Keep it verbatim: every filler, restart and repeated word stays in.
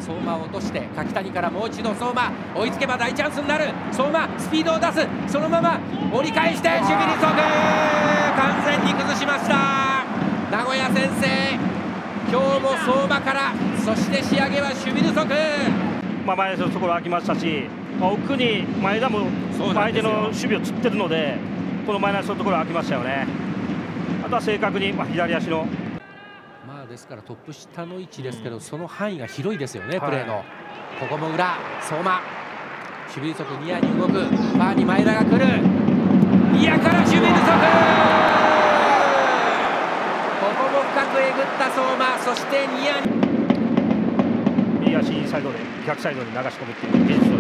相馬を落として柿谷からもう一度相馬、追いつけば大チャンスになる。相馬スピードを出す、そのまま折り返して守備不足、完全に崩しました。名古屋先制。今日も相馬から、そして仕上げは守備不足。 まあ前のところ空きましたし、まあ、奥に前田も相手の守備をつってるので、このマイナスのところ空きましたよね。あとは正確に、まあ、左足の。 まあですからトップ下の位置ですけど、その範囲が広いですよね、 はい、 プレーの。ここも裏、相馬守備不足、ニアに動く、ファーに前田が来る、ニアから守備不足、ここも深くえぐった相馬、そしてニアに右足インサイドで逆サイドに流し込むっていう技術を